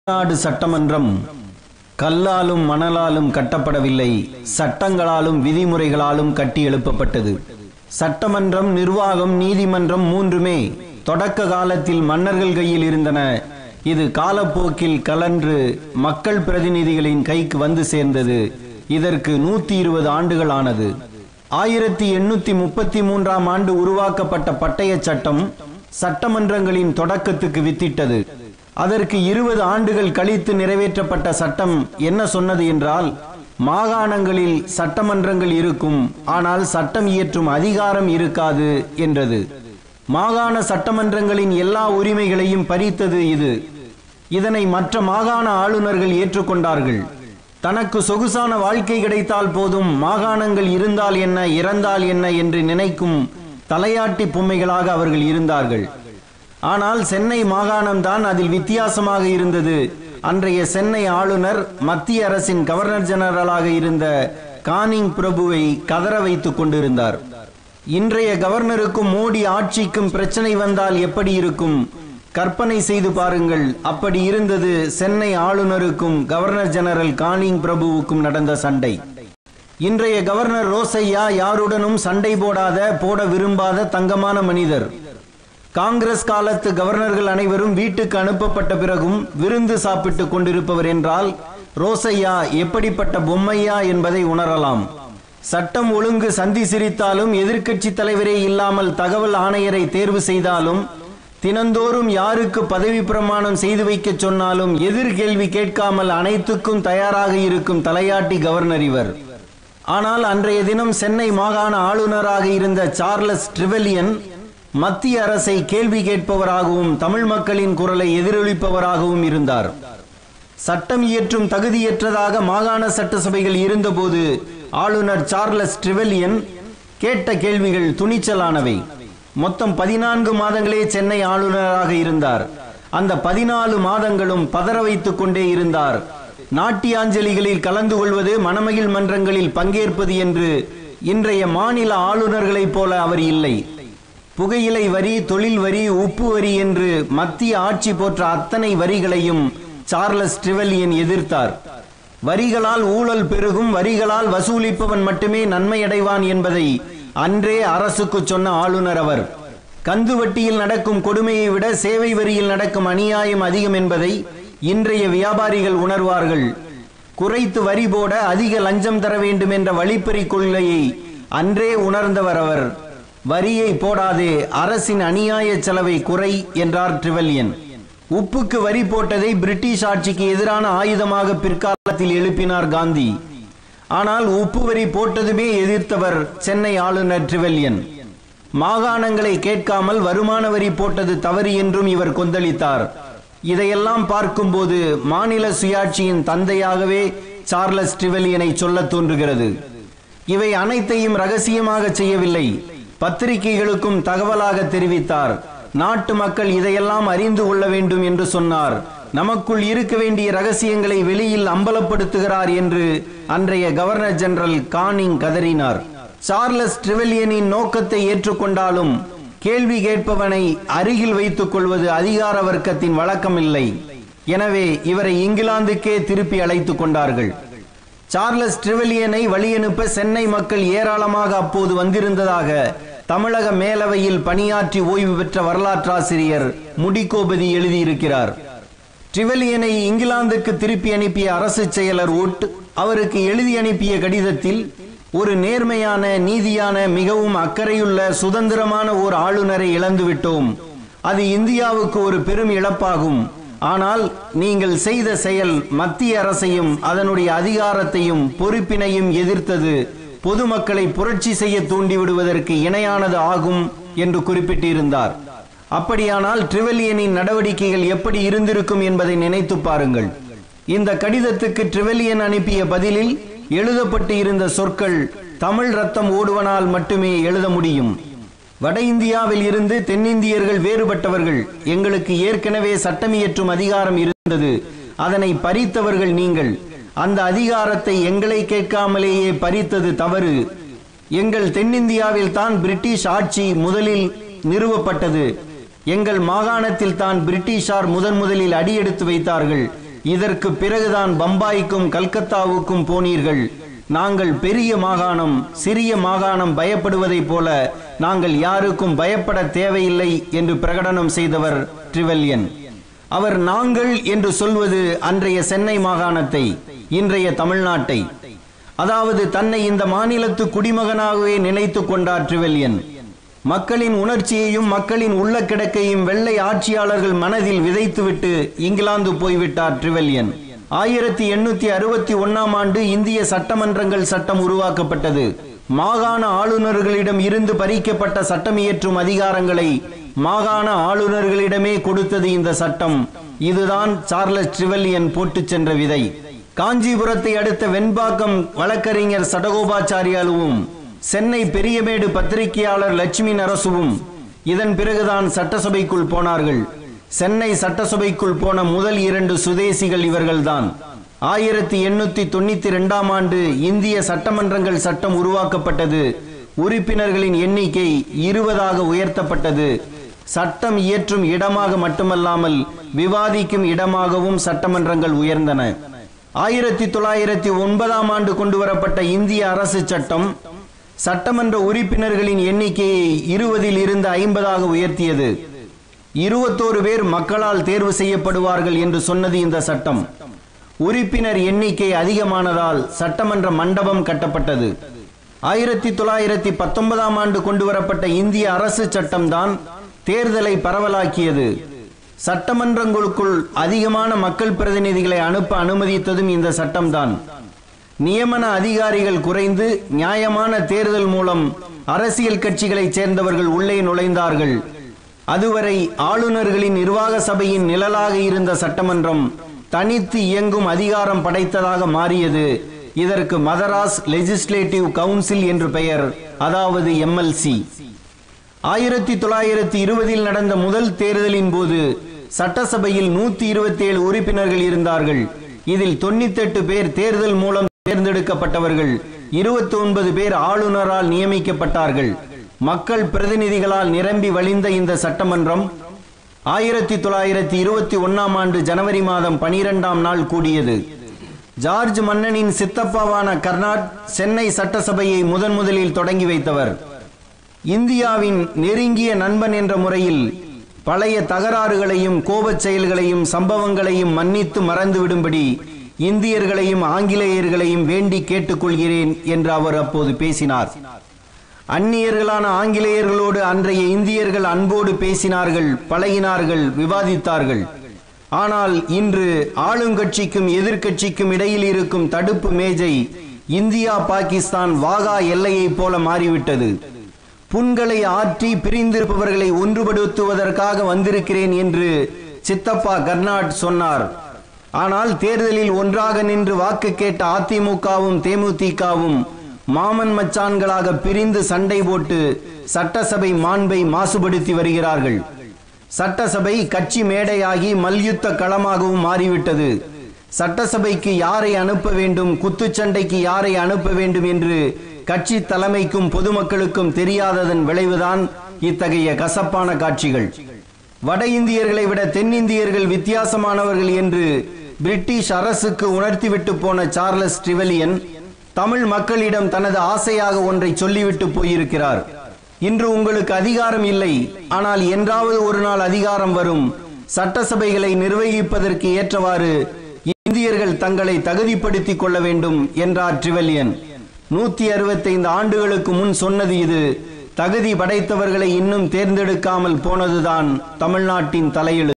தமிழ்நாடு சட்டமன்றம் கல்லாலும் மணலாலும் கட்டப்படவில்லை, சட்டங்களாலும் விதிமுறைகளாலும் கட்டி எழுப்பப்பட்டது. சட்டமன்றம், நிர்வாகம், நீதிமன்றம் மூன்றுமே தொடக்க காலத்தில் மன்னர்கள் கையில் இருந்தன. இது காலப்போக்கில் கலன்று மக்கள் பிரதிநிதிகளின் கைக்கு வந்து சேர்ந்தது. இதற்கு 120 ஆண்டுகள் ஆனது. 1833ஆம் ஆண்டு உருவாக்கப்பட்ட பட்டய சட்டம் சட்டமன்றங்களின் தொடக்கத்துக்கு வித்திட்டது. அதற்கு 20 ஆண்டுகள் கழித்து நிறைவேற்றப்பட்ட சட்டம் என்ன சொன்னது என்றால், மாகாணங்களில் சட்டமன்றங்கள் இருக்கும், ஆனால் சட்டம் இயற்றும் அதிகாரம் இருக்காது என்றது. மாகாண சட்டமன்றங்களின் எல்லா உரிமைகளையும் பறித்தது இது. இதனை மற்ற மாகாண ஆளுநர்கள் ஏற்றுக்கொண்டார்கள். தனக்கு சொகுசான வாழ்க்கை கிடைத்தால் போதும், மாகாணங்கள் இருந்தால் என்ன இறந்தால் என்ன என்று நினைக்கும் தலையாட்டி பொம்மைகளாக அவர்கள் இருந்தார்கள். ஆனால் சென்னை மாகாணம்தான் அதில் வித்தியாசமாக இருந்தது. அன்றைய சென்னை ஆளுநர் மத்திய அரசின் கவர்னர் ஜெனரலாக இருந்த கானிங் பிரபுவை கதற வைத்துக் கொண்டிருந்தார். இன்றைய கவர்னருக்கும் மோடி ஆட்சிக்கும் பிரச்சனை வந்தால் எப்படி இருக்கும்? கற்பனை செய்து பாருங்கள். அப்படி இருந்தது சென்னை ஆளுநருக்கும் கவர்னர் ஜெனரல் கானிங் பிரபுவுக்கும் நடந்த சண்டை. இன்றைய கவர்னர் ரோசையா யாருடனும் சண்டை போட விரும்பாத தங்கமான மனிதர். காங்கிரஸ் காலத்து கவர்னர்கள் அனைவரும் வீட்டுக்கு அனுப்பப்பட்ட பிறகும் விருந்து சாப்பிட்டு கொண்டிருப்பவர் என்றால் ரோசையா எப்படிப்பட்ட பொம்மையா என்பதை உணரலாம். சட்டம் ஒழுங்கு சந்தி சிரித்தாலும், எதிர்க்கட்சி தலைவரே இல்லாமல் தகவல் ஆணையரை தேர்வு செய்தாலும், தினந்தோறும் யாருக்கு பதவி பிரமாணம் செய்து வைக்க சொன்னாலும் எதிர்கேள்வி கேட்காமல் அனைத்துக்கும் தயாராக இருக்கும் தலையாட்டி கவர்னர் இவர். ஆனால் அன்றைய தினம் சென்னை மாகாண ஆளுநராக இருந்த சார்லஸ் ட்ரிவெலியன் மத்திய அரசை கேள்வி கேட்பவராகவும் தமிழ் மக்களின் குரலை எதிரொலிப்பவராகவும் இருந்தார். சட்டம் இயற்றும் தகுதியற்றதாக மாகாண சட்டசபைகள் இருந்தபோது ஆளுநர் சார்லஸ் ட்ரிவெலியன் கேட்ட கேள்விகள் துணிச்சலானவை. மொத்தம் 14 மாதங்களே சென்னை ஆளுநராக இருந்தார். அந்த 14 மாதங்களும் பதற வைத்துக் கொண்டே இருந்தார். நாட்டியாஞ்சலிகளில் கலந்து கொள்வது, மணமகிழ் மன்றங்களில் பங்கேற்பது என்று இன்றைய மாநில ஆளுநர்களைப் போல அவர் இல்லை. புகையிலை வரி, தொழில் வரி, உப்பு வரி என்று மத்திய ஆட்சி போன்ற அத்தனை வரிகளையும் சார்லஸ் ட்ரிவெலியன் எதிர்த்தார். வரிகளால் ஊழல் பெருகும், வரிகளால் வசூலிப்பவன் மட்டுமே நன்மை அடைவான் என்பதை அன்றே அரசுக்கு சொன்ன ஆளுநர் அவர். கந்து வட்டியில் நடக்கும் கொடுமையை விட சேவை வரியில் நடக்கும் அநியாயம் அதிகம் என்பதை இன்றைய வியாபாரிகள் உணர்வார்கள். குறைத்து வரி போட அதிக லஞ்சம் தர வேண்டும் என்ற வழிப்பறி கொள்கையை அன்றே உணர்ந்தவர் அவர். வரியை போடாதே, அரசின் அநியாய செலவை குறை என்றார் ட்ரிவெலியன். உப்புக்கு வரி போட்டதை பிரிட்டிஷ் ஆட்சிக்கு எதிரான ஆயுதமாக பிற்காலத்தில் எழுப்பினார் காந்தி. ஆனால் உப்பு வரி போட்டதுமே எதிர்த்தவர் சென்னை ஆளுநர் ட்ரிவெலியன். மாகாணங்களை கேட்காமல் வருமான வரி போட்டது தவறு என்றும் இவர் கொந்தளித்தார். இதையெல்லாம் பார்க்கும்போது மாநில சுயாட்சியின் தந்தையாகவே சார்லஸ் ட்ரிவெலியனை சொல்ல தோன்றுகிறது. இவை அனைத்தையும் ரகசியமாக செய்யவில்லை, பத்திரிகைகளுக்கும் தகவலாக தெரிவித்தார். நாட்டு மக்கள் இதையெல்லாம் அறிந்து கொள்ள வேண்டும் என்று சொன்னார். நமக்குள் இருக்க வேண்டிய ரகசியங்களை வெளியில் அம்பலப்படுத்துகிறார் என்று அன்றைய கவர்னர் ஜெனரல் கானிங் கதறினார். சார்லஸ் ட்ரிவெலியனின் நோக்கத்தை ஏற்றுக்கொண்டாலும் கேள்வி கேட்பவனை அருகில் வைத்துக் கொள்வது அதிகார வர்க்கத்தின் வழக்கமில்லை. எனவே இவரை இங்கிலாந்துக்கே திருப்பி அழைத்துக் கொண்டார்கள். சார்லஸ் ட்ரிவெலியனை வழியனுப்ப சென்னை மக்கள் ஏராளமாக அப்போது வந்திருந்ததாக தமிழக மேலவையில் பணியாற்றி ஓய்வு பெற்ற வரலாற்றாசிரியர் முடிகோபதி எழுதியிருக்கிறார். ட்ரிவெலியனை இங்கிலாந்துக்கு திருப்பி அனுப்பிய அரசு செயலர் உட் அவருக்கு எழுதி அனுப்பிய கடிதத்தில், ஒரு நேர்மையான, நீதியான, மிகவும் அக்கறையுள்ள, சுதந்திரமான ஓர் ஆளுநரை இழந்துவிட்டோம். அது இந்தியாவுக்கு ஒரு பெரும் இழப்பாகும். ஆனால் நீங்கள் செய்த செயல் மத்திய அரசையும் அதனுடைய அதிகாரத்தையும் பொறுப்பினையும் எதிர்த்தது பொதுமக்களை புரட்சி செய்ய தூண்டிவிடுவதற்கு இணையானது ஆகும் என்று குறிப்பிட்டிருந்தார். அப்படியானால் ட்ரிவெலியனின் நடவடிக்கைகள் எப்படி இருந்திருக்கும் என்பதை நினைத்து பாருங்கள். இந்த கடிதத்துக்கு ட்ரிவெலியன் அனுப்பிய பதிலில் எழுதப்பட்டு இருந்த சொற்கள் தமிழ் ரத்தம் ஓடுவனால் மட்டுமே எழுத முடியும். வட இந்தியாவில் இருந்து தென்னிந்தியர்கள் வேறுபட்டவர்கள். எங்களுக்கு ஏற்கனவே சட்டம் இயற்றும் அதிகாரம் இருந்தது. அதனை பறித்தவர்கள் நீங்கள். அந்த அதிகாரத்தை எங்களை கேட்காமலேயே பறித்தது தவறு. எங்கள் தென்னிந்தியாவில் தான் பிரிட்டிஷ் ஆட்சி முதலில் நிறுவப்பட்டது. எங்கள் மாகாணத்தில் தான் பிரிட்டிஷார் முதலில் அடியெடுத்து வைத்தார்கள். இதற்கு பிறகுதான் பம்பாய்க்கும் கல்கத்தாவுக்கும் போனீர்கள். நாங்கள் பெரிய மாகாணம், சிறிய மாகாணம் பயப்படுவதைப் போல நாங்கள் யாருக்கும் பயப்பட தேவையில்லை என்று பிரகடனம் செய்தவர் ட்ரிவெல்யன். அவர் நாங்கள் என்று சொல்வது அன்றைய சென்னை மாகாணத்தை, இன்றைய தமிழ்நாட்டை. அதாவது தன்னை இந்த மாநிலத்து குடிமகனாகவே நினைத்து கொண்டார் ட்ரிவெல்யன். மக்களின் உணர்ச்சியையும் மக்களின் உள்ள கிடக்கையும் வெள்ளை ஆட்சியாளர்கள் மனதில் விதைத்துவிட்டு இங்கிலாந்து போய்விட்டார் ட்ரிவெல்யன். 1861 ஆண்டு இந்திய சட்டமன்றங்கள் சட்டம் உருவாக்கப்பட்டது. மாகாண ஆளுநர்களிடம் இருந்து பறிக்கப்பட்ட சட்டம் இயற்றும் அதிகாரங்களை மாகாண ஆளுநர்களிடமே கொடுத்தது இந்த சட்டம். இதுதான் சார்லஸ் ட்ரிவெல்யன் போட்டு சென்ற விதை. காஞ்சிபுரத்தை அடுத்த வெண்பாக்கம் வழக்கறிஞர் சடகோபாச்சாரியாலுவும் சென்னை பெரியமேடு பத்திரிகையாளர் லட்சுமி நரசுவும் இதன் பிறகுதான் சட்டசபைக்குள் போனார்கள். சென்னை சட்டசபைக்குள் போன முதல் 2 சுதேசிகள் இவர்கள்தான். 1892 ஆண்டு இந்திய சட்டமன்றங்கள் சட்டம் உருவாக்கப்பட்டது. உறுப்பினர்களின் எண்ணிக்கை 20 உயர்த்தப்பட்டது. சட்டம் இயற்றும் இடமாக மட்டுமல்லாமல் விவாதிக்கும் இடமாகவும் சட்டமன்றங்கள் உயர்ந்தன. 1909 ஆண்டு கொண்டுவரப்பட்ட இந்திய அரசு சட்டம் சட்டமன்ற உறுப்பினர்களின் எண்ணிக்கையை 20 இருந்து 50 உயர்த்தியது. 21 பேர் மக்களால் தேர்வு செய்யப்படுவார்கள் என்று சொன்னது இந்த சட்டம். உறுப்பினர் எண்ணிக்கை அதிகமானதால் சட்டமன்ற மண்டபம் கட்டப்பட்டது. 1919 ஆண்டு கொண்டுவரப்பட்ட இந்திய அரசு சட்டம்தான் தேர்தலை பரவலாக்கியது. சட்டமன்றங்களுக்குள் அதிகமான மக்கள் பிரதிநிதிகளை அனுப்ப அனுமதித்ததும் இந்த சட்டம்தான். நியமன அதிகாரிகள் குறைந்து நியாயமான தேர்தல் மூலம் அரசியல் கட்சிகளைச் சேர்ந்தவர்கள் உள்ளே நுழைந்தார்கள். அதுவரை ஆளுநர்களின் நிர்வாக சபையின் நிழலாக இருந்த சட்டமன்றம் தனித்து இயங்கும் அதிகாரம் படைத்ததாக மாறியது. இதற்கு மதராஸ் லெஜிஸ்லேட்டிவ் கவுன்சில் என்று பெயர், அதாவது MLC. 1920 நடந்த முதல் தேர்தலின் போது சட்டசபையில் 127 உறுப்பினர்கள் இருந்தார்கள். இதில் 98 பேர் தேர்தல் மூலம் தேர்ந்தெடுக்கப்பட்டவர்கள், 29 பேர் ஆளுநரால் நியமிக்கப்பட்டார்கள். மக்கள் பிரதிநிதிகளால் நிரம்பி வழிந்த இந்த சட்டமன்றம் 1921 ஆண்டு ஜனவரி மாதம் 12ஆம் நாள் கூடியது. ஜார்ஜ் மன்னனின் சித்தப்பாவான கர்னாட் சென்னை சட்டசபையை முதலில் தொடங்கி வைத்தவர். இந்தியாவின் நெருங்கிய நண்பன் என்ற முறையில் பழைய தகராறுகளையும் கோபச் செயல்களையும் சம்பவங்களையும் மன்னித்து மறந்துவிடும்படி இந்தியர்களையும் ஆங்கிலேயர்களையும் வேண்டி கேட்டுக்கொள்கிறேன் என்று அவர் அப்போது பேசினார். அந்நியர்களான ஆங்கிலேயர்களோடு அன்றைய இந்தியர்கள் அன்போடு பேசினார்கள், பழகினார்கள், விவாதித்தார்கள். ஆனால் இன்று ஆளுங்கட்சிக்கும் எதிர்கட்சிக்கும் இடையில் இருக்கும் தடுப்பு மேஜை இந்தியா பாகிஸ்தான் வாகா எல்லையை போல மாறிவிட்டது. புண்களை ஆற்றி பிரிந்திருப்பவர்களை ஒன்றுபடுத்துவதற்காக வந்திருக்கிறேன் என்று சித்தப்பா கர்னாட் சொன்னார். ஆனால் தேர்தலில் ஒன்றாக நின்று வாக்கு கேட்ட அதிமுகவும் தேமுதிகவும் மாமன் மச்சான்களாக பிரிந்து சண்டை போட்டு சட்டசபை மாண்பை மாசுபடுத்தி வருகிறார்கள். சட்டசபை கட்சி மேடையாகி மல்யுத்த களமாகவும் மாறிவிட்டது. சட்டசபைக்கு யாரை அனுப்ப வேண்டும், குத்துச்சண்டைக்கு யாரை அனுப்ப வேண்டும் என்று கட்சி தலைமைக்கும் பொதுமக்களுக்கும் தெரியாததன் விளைவுதான் இத்தகைய கசப்பான காட்சிகள். வட இந்தியர்களை விட தென்னிந்தியர்கள் வித்தியாசமானவர்கள் என்று பிரிட்டிஷ் அரசுக்கு உணர்த்திவிட்டு போன சார்லஸ் ட்ரிவெல்யன் தமிழ் மக்களிடம் தனது ஆசையாக ஒன்றை சொல்லிவிட்டு போயிருக்கிறார். இன்று உங்களுக்கு அதிகாரம் இல்லை, ஆனால் என்றாவது ஒரு நாள் அதிகாரம் வரும். சட்டசபைகளை நிர்வகிப்பதற்கு ஏற்றவாறு இந்தியர்கள் தங்களை தகுதிப்படுத்திக் கொள்ள வேண்டும் என்றார் ட்ரிவெல்யன். 165 ஆண்டுகளுக்கு முன் சொன்னது இது. தகுதி படைத்தவர்களை இன்னும் தேர்ந்தெடுக்காமல் போனதுதான் தமிழ்நாட்டின் தலையெழுத்து.